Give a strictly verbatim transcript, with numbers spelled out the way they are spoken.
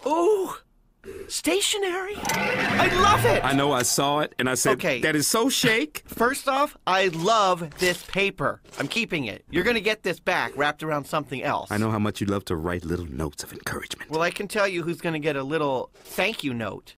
Ooh, stationery? I love it! I know, I saw it, and I said, Okay. that is so Shake. First off, I love this paper. I'm keeping it. You're gonna get this back wrapped around something else. I know how much you love to write little notes of encouragement. Well, I can tell you who's gonna get a little thank you note.